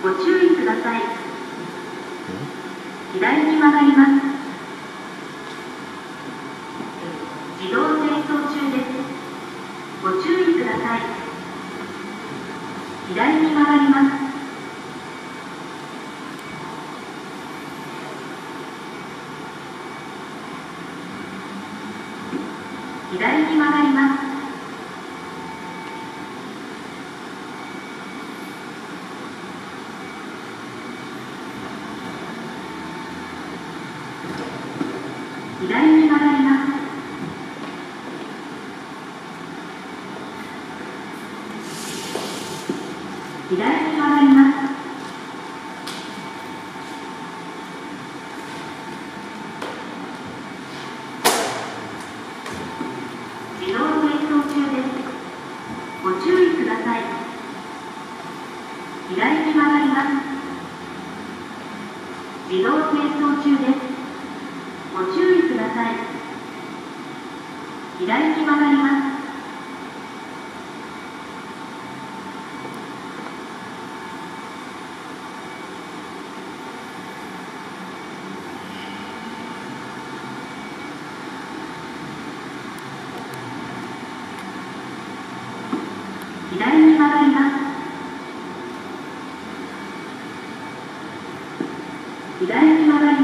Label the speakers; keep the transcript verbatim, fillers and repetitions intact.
Speaker 1: ご注意ください。左に曲がります。自動停止中です。ご注意ください。左に曲がります。左に曲がります。左に曲がります。左に曲がります。自動停止中です。ご注意ください。左に曲がります。自動停止中です。ご注意ください。左に曲がります。左に曲がります。左に曲がります。